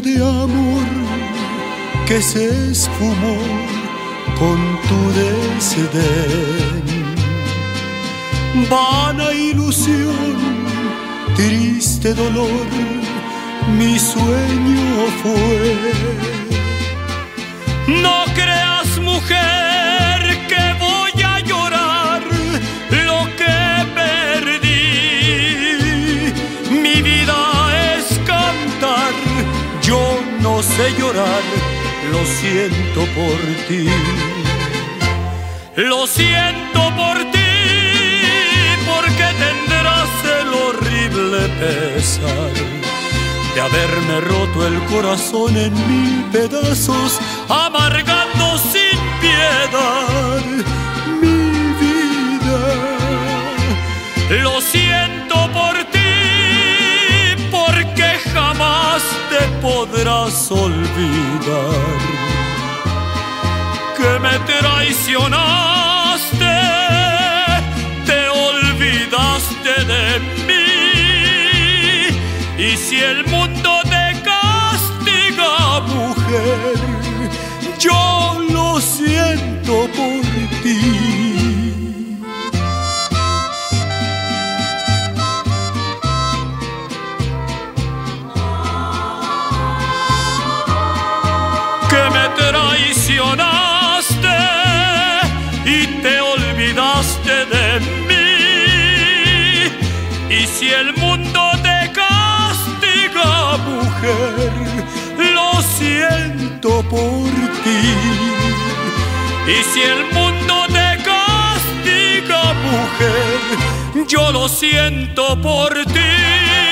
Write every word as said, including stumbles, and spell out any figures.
de amor que se esfumó con tu desdén. Vana ilusión, triste dolor, mi sueño fue. No creas, mujer, que voy a llorar lo que perdí. Mi vida es cantar, yo no sé llorar, lo siento por ti. Lo siento por ti, porque tendrás el horrible pesar de haberme roto el corazón en mil pedazos, amargando sin piedad mi vida. Lo siento por ti, porque jamás te podrás olvidar que me traicionaste, te olvidaste de mí. Y si el mundo te castiga, mujer, yo lo siento por ti. Que me traicionaste y te olvidaste de mí. Y si el mundo te castiga, mujer, lo siento por ti. Y si el mundo te castiga, mujer, yo lo siento por ti.